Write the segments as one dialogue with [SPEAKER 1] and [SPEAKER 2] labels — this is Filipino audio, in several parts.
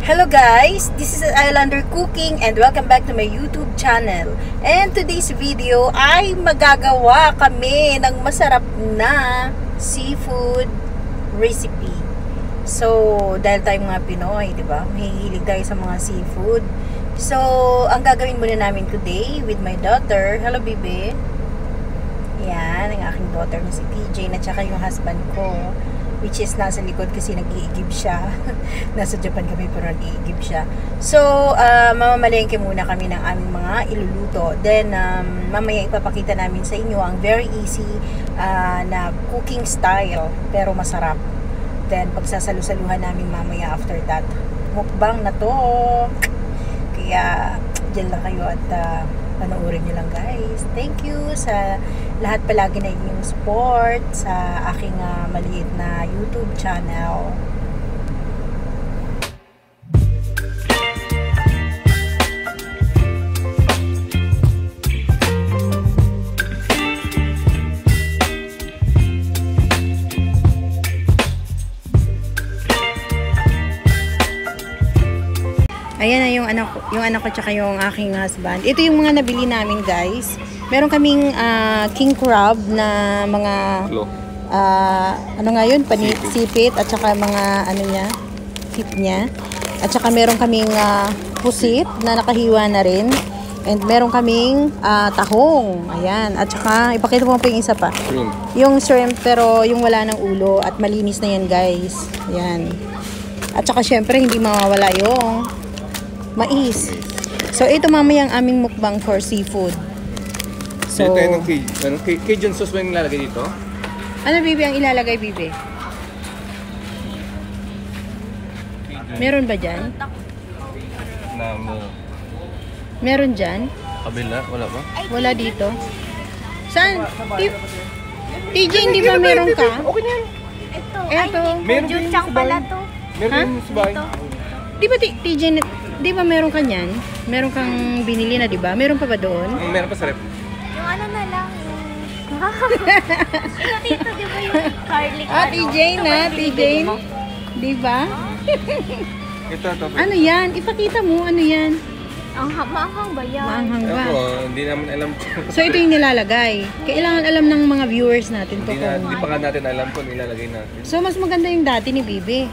[SPEAKER 1] Hello guys, this is Islander Cooking and welcome back to my YouTube channel. And today's video ay magagawa kami ng masarap na seafood recipe. So, dahil tayo mga Pinoy, di ba? Mahihilig tayo sa mga seafood. So, ang gagawin muna namin today with my daughter. Hello, baby. Yan, ang aking daughter na si TJ na tsaka yung husband ko. Which is nasa likod kasi nag-iigib siya. Nasa Japan kami pero nag-iigib siya. So, mamamalengke muna kami ng aming mga iluluto. Then, mamaya ipapakita namin sa inyo ang very easy na cooking style pero masarap. Then, pagsasalu-saluhan namin mamaya after that. Mukbang na to. Kaya, dyan lang kayo at panoorin nyo lang guys. Thank you sa lahat palagi na inyong support sa aking maliit na YouTube channel. Ayan na yung anak ko tsaka yung aking husband. Ito yung mga nabili namin guys. Meron kaming king crab na mga ano nga yun, sipit at saka mga ano niya, feet niya. At saka meron kaming pusit na nakahiwa na rin. And meron kaming tahong. Ayan. At saka ipakita mo pa yung isa pa. Yung shrimp pero yung wala ng ulo at malinis na yan guys. Ayan. At saka syempre hindi mawawala yung mais. So, ito mamaya ang aming mukbang for seafood. So,
[SPEAKER 2] tayo ng Cajun sauce ba yung ilalagay dito?
[SPEAKER 1] Ano, bibi, ang ilalagay, bibi? Meron ba dyan? Meron dyan?
[SPEAKER 2] Kabila? Wala ba?
[SPEAKER 1] Wala dito. Saan? TJ, hindi ba meron ka?
[SPEAKER 2] Okay na yan.
[SPEAKER 1] Ito.
[SPEAKER 3] Meron din sa pala to.
[SPEAKER 2] Meron din sa bahay.
[SPEAKER 1] Di ba TJ, di ba meron ka niyan? Meron kang binili na, di ba? Meron pa ba doon?
[SPEAKER 2] Meron pa sa rep.
[SPEAKER 3] Yung ano na lang, dito, di ba yung garlic?
[SPEAKER 1] TJ na, TJ. Di ba?
[SPEAKER 2] Ito.
[SPEAKER 1] Ano yan? Ipakita mo, ano yan?
[SPEAKER 3] Ang maanghang ba yan?
[SPEAKER 1] Maanghang ba?
[SPEAKER 2] Ako, hindi naman alam.
[SPEAKER 1] So, ito yung nilalagay. Kailangan alam ng mga viewers natin to.
[SPEAKER 2] Hindi pa nga natin alam kung nilalagay natin.
[SPEAKER 1] So, mas maganda yung dati ni Bibi.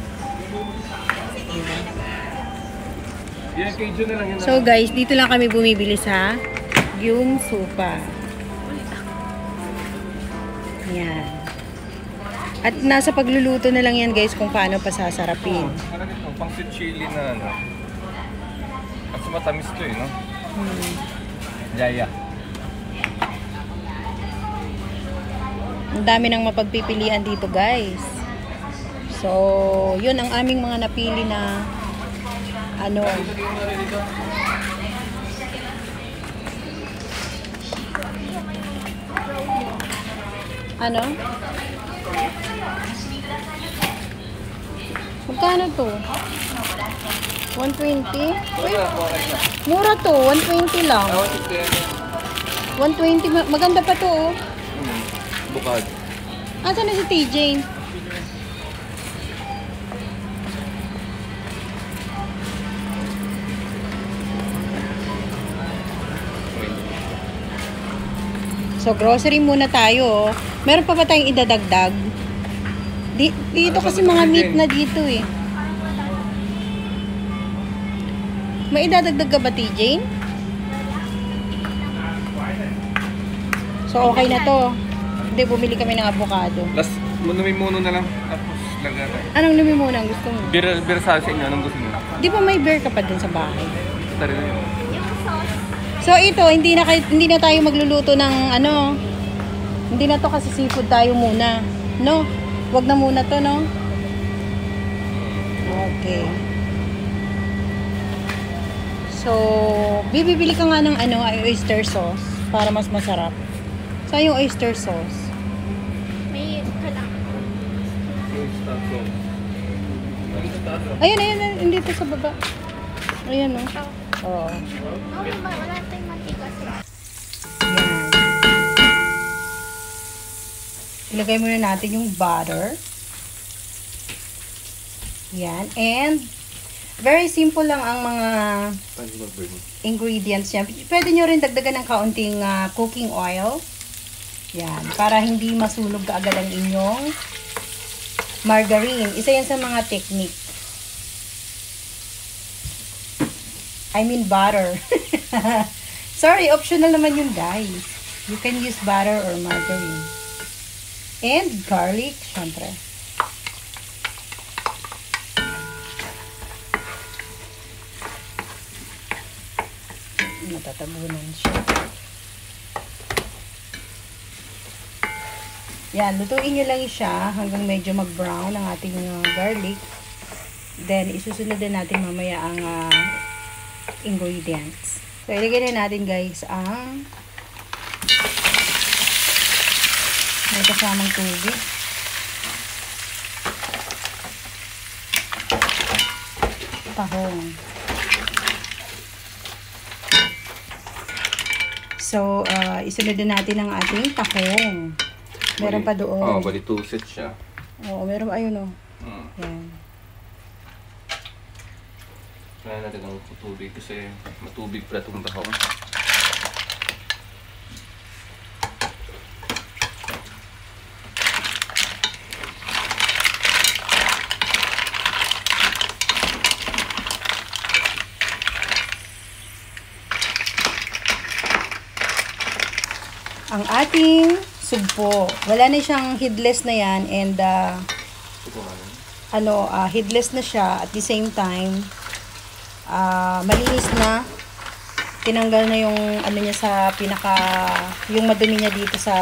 [SPEAKER 2] Yan, Cajun na lang yun.
[SPEAKER 1] So, guys, dito lang kami bumibili sa yung sopa. Yan. At nasa pagluluto na lang yan, guys, kung paano pasasarapin.
[SPEAKER 2] Parang ito, pang chili na ano. Kasi matamis to no? Jaya.
[SPEAKER 1] Ang dami nang mapagpipilian dito, guys. So, yun ang aming mga napili na ano. Ano? Magkano to? 120? Wait. Mura to, 120 lang. 120, maganda pa to oh.
[SPEAKER 2] Bukad.
[SPEAKER 1] Asan na si TJ? So, grocery muna tayo. Meron pa ba tayong idadagdag? Dito kasi mga meat na dito eh. May idadagdag ka ba, TJ? So, okay na to. Hindi, bumili kami ng avocado.
[SPEAKER 2] Last, numi-muno na lang. Tapos, lagyan.
[SPEAKER 1] Anong lumimuna ang gusto mo?
[SPEAKER 2] Beer sa inyo, anong gusto mo?
[SPEAKER 1] Di ba may beer ka pa dun sa bahay?
[SPEAKER 2] Tari na yun.
[SPEAKER 3] Yung sauce.
[SPEAKER 1] So, ito, hindi na tayo magluluto ng ano. Hindi na to kasi seafood tayo muna. No? Wag na muna to, no? Okay. So, bibili ka nga ng ano, oyster sauce para mas masarap. Saan yung oyster sauce?
[SPEAKER 3] May kalang.
[SPEAKER 1] Ayan, dito sa baba. Ayan, no? Oo.
[SPEAKER 3] Wala tayong mantika.
[SPEAKER 1] Ilagay muna natin yung butter. Yan. And Very simple lang ang mga ingredients niya. Pwede nyo rin dagdagan ng kaunting cooking oil. Yan. Para hindi masunog kaagad ang inyong margarine. Isa yan sa mga technique. I mean butter. Sorry, optional naman yun guys. You can use butter or margarine. And garlic, syempre. Matatabunan siya. Yan, lutuin nyo lang siya hanggang medyo mag-brown ang ating garlic. Then, isusunod din natin mamaya ang ingredients. So, ilagay na natin guys ang may kasamang tubig. Tahong. So, isunod din natin ang ating tahong. Meron pa doon.
[SPEAKER 2] Oh, bali 2 sets siya.
[SPEAKER 1] Oo, meron pa. Ayun, oh. Yan.
[SPEAKER 2] Kaya natin ang tubig kasi matubig pala itong tahong.
[SPEAKER 1] Ang ating sugpo. Wala na siyang headless na yan and headless na siya at the same time malinis na. Tinanggal na yung ano niya sa yung madumi niya dito sa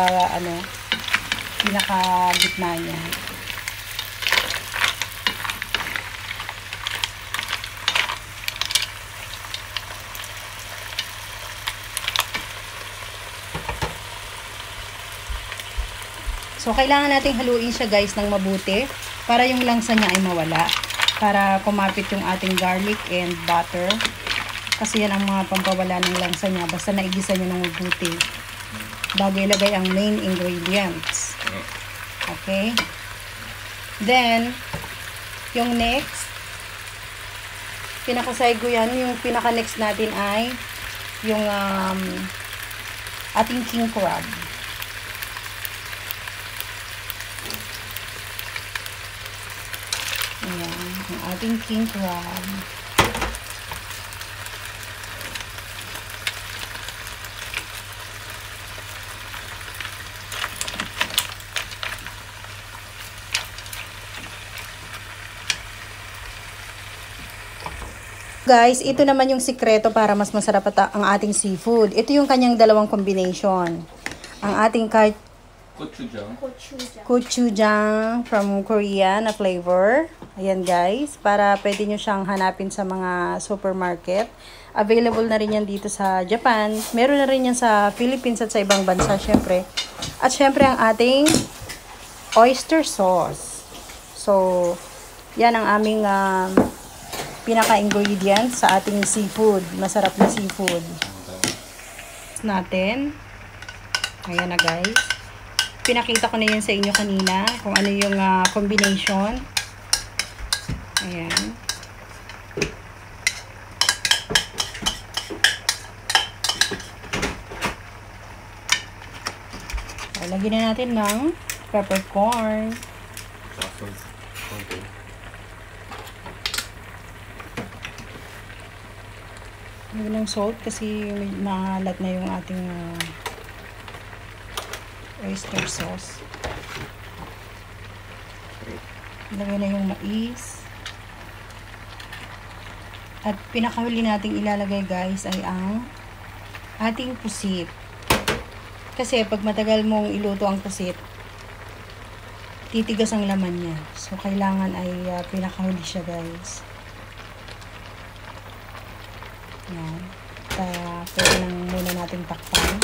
[SPEAKER 1] pinaka gitna niya. So, kailangan nating haluin siya guys ng mabuti para yung langsa niya ay mawala. Para kumapit yung ating garlic and butter. Kasi yan ang mga pampawala ng langsa niya. Basta naigisa niya ng mabuti. Bago ilagay ang main ingredients. Okay? Then, yung next, pinakaside ko yan. Yung pinaka-next natin ay yung ating king crab. Ayan, ang ating king crab. Guys, ito naman yung sikreto para mas masarap ang ating seafood. Ito yung kanyang dalawang combination. Ang ating gochujang from Korea na flavor. Ayan guys, para pwede nyo siyang hanapin sa mga supermarket. Available na rin yan dito sa Japan. Meron na rin yan sa Philippines at sa ibang bansa syempre. At syempre ang ating oyster sauce. So, yan ang aming pinaka-ingredients sa ating seafood. Masarap na seafood. Natin. Ayan na guys. Pinakita ko na yun sa inyo kanina kung ano yung combination. Ayan. Lagyan na natin ng peppercorn. Lagyan ng salt kasi maalat na yung ating oyster sauce. Lagyan na yung mais. At pinakahuli nating ilalagay guys ay ang ating pusit. Kasi pag matagal mong iluto ang pusit, titigas ang laman niya. So kailangan ay pinakahuli siya guys. Yan. Pwede lang muna natin takpan.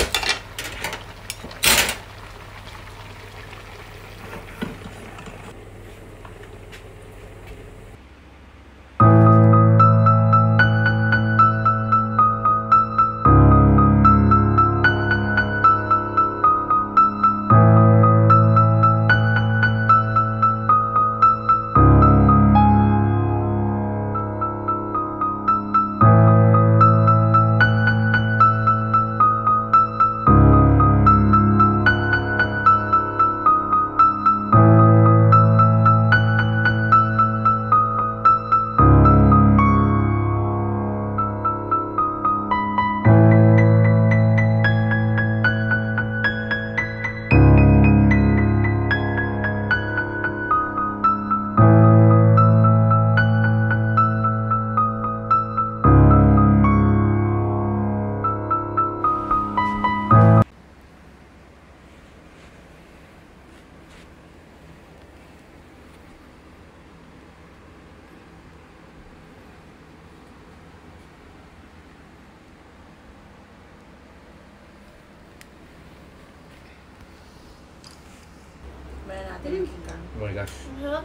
[SPEAKER 2] Oh my gosh.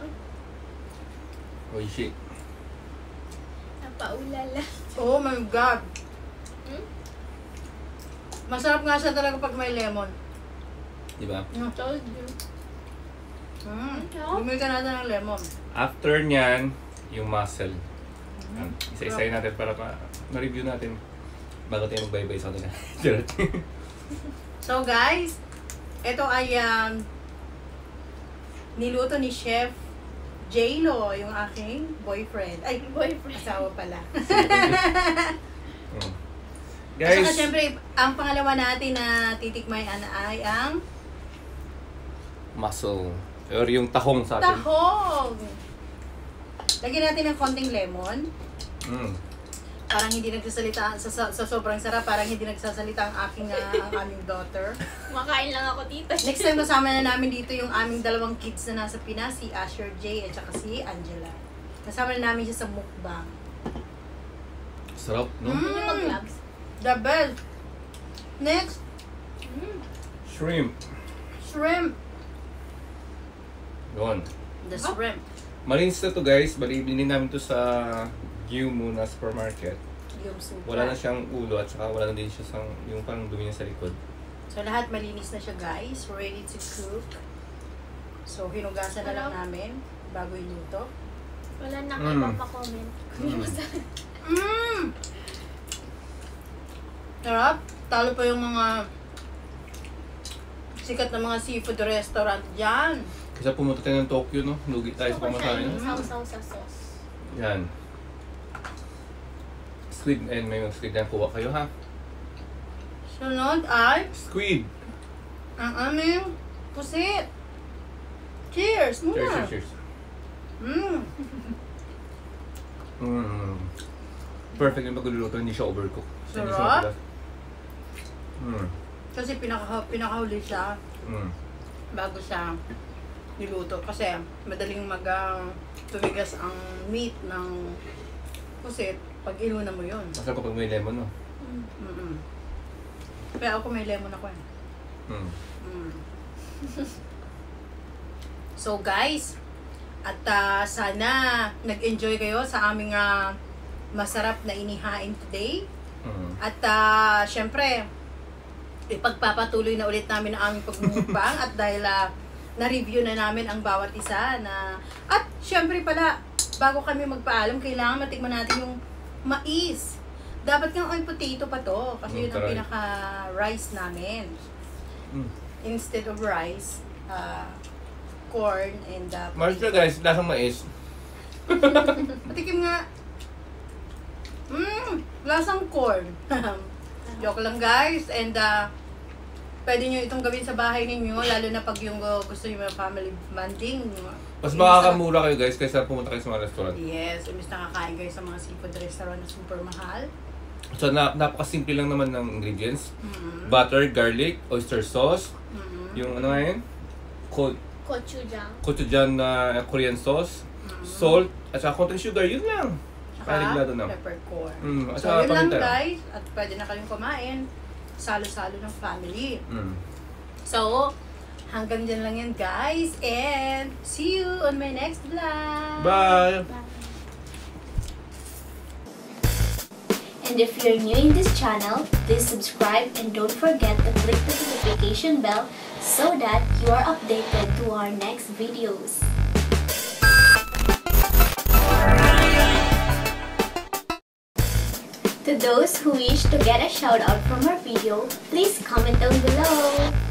[SPEAKER 2] Oishi.
[SPEAKER 3] Napaulala.
[SPEAKER 1] Oh my God.
[SPEAKER 3] Hmm?
[SPEAKER 1] Masarap nga siya talaga pag may lemon.
[SPEAKER 2] Diba?
[SPEAKER 3] Told you.
[SPEAKER 1] Bumili ka natin ng lemon.
[SPEAKER 2] After nyan, yung muscle. Isa-isayin natin para ma-review natin bago tayo mag-bye-bye sa kanila.
[SPEAKER 1] So guys, ito ay niluto ni Chef J-Lo, yung aking boyfriend. Ay,
[SPEAKER 3] Boyfriend.
[SPEAKER 1] asawa pala. At
[SPEAKER 2] Guys,
[SPEAKER 1] saka syempre, ang pangalawa natin na titikmayan ay ang
[SPEAKER 2] muscle. Or yung tahong sa atin.
[SPEAKER 1] tahong. Lagyan natin ng konting lemon. Parang hindi nagsasalita sa sobrang sarap, parang hindi nagsasalita ang aming daughter.
[SPEAKER 3] Makain lang ako tita.
[SPEAKER 1] Next time kasama na namin dito yung aming dalawang kids na nasa Pinas, si Asher J at saka si Angela. Kasama na namin siya sa mukbang.
[SPEAKER 2] Sarap, no?
[SPEAKER 3] Hindi mag-vlogs.
[SPEAKER 1] The best. Next,
[SPEAKER 2] Shrimp.
[SPEAKER 1] shrimp.
[SPEAKER 2] Yun.
[SPEAKER 1] The shrimp.
[SPEAKER 2] Malinis na to guys. Bali, bilhin namin to sa Muna supermarket.
[SPEAKER 1] Yung suka.
[SPEAKER 2] Wala na siyang ulo at saka wala na din siya yung parang dumi niya sa likod.
[SPEAKER 1] So lahat malinis na siya guys. Ready to cook. So hinugasan na lang namin bago iluto.
[SPEAKER 3] Wala na kayo mapa-comment.
[SPEAKER 1] Sarap. Talo pa yung mga sikat na mga seafood restaurant dyan.
[SPEAKER 2] Kasi pumunta tayo ng Tokyo, no? Lugi tayo sa pamasahe.
[SPEAKER 3] Sausaw sa sauce.
[SPEAKER 2] Yan. Squid, and may mga squid yan. Kuha kayo, ha?
[SPEAKER 1] Sunod ay
[SPEAKER 2] Squid!
[SPEAKER 1] ang aming pusit. Cheers muna.
[SPEAKER 2] Cheers.
[SPEAKER 1] Mm.
[SPEAKER 2] Perfect yung pagluluto, hindi siya overcook. Hindi siya
[SPEAKER 1] Sarap.
[SPEAKER 2] mapilas.
[SPEAKER 1] Kasi pinakahuli siya bago siya niluto. Kasi madaling tumigas ang meat ng pusit pag inuna mo yun.
[SPEAKER 2] Masarap kapag may lemon, no?
[SPEAKER 1] Kaya ako may lemon ako eh. So guys, at sana nag-enjoy kayo sa aming masarap na inihain today. At syempre, ipagpapatuloy na ulit namin ang aming pagmumukbang at dahil na-review na namin ang bawat isa at syempre pala, bago kami magpaalam, kailangan matikman natin yung mais. Dapat nga oil potato pa to kasi yun ang pinaka-rice namin. Instead of rice, corn and
[SPEAKER 2] Marcia guys, lasang mais.
[SPEAKER 1] patikim nga. Lasang corn. Joke lang guys. And pwede nyo itong gawin sa bahay ninyo, lalo na pag yung gusto nyo yung family bonding.
[SPEAKER 2] Mas makakamura kayo guys kaysa pumunta kayo sa mga restaurant.
[SPEAKER 1] Yes, imbis nakakain kayo sa mga seafood restaurant na super mahal.
[SPEAKER 2] So napakasimple lang naman ng ingredients. Butter, garlic, oyster sauce, yung ano nga yun? Gochujang na Korean sauce, salt, at saka konting sugar, yun lang. Kaliglado na.
[SPEAKER 1] Peppercorn.
[SPEAKER 2] At
[SPEAKER 1] So
[SPEAKER 2] saka
[SPEAKER 1] yun lang
[SPEAKER 2] paminta.
[SPEAKER 1] guys, at pwede na kayong kumain. Salo-salo ng family. So, hanggang dyan lang yan guys, and see you on my next vlog.
[SPEAKER 2] Bye!
[SPEAKER 3] And if you're new in this channel, please subscribe and don't forget to click the notification bell so that you are updated to our next videos. To those who wish to get a shout out from our video, please comment down below.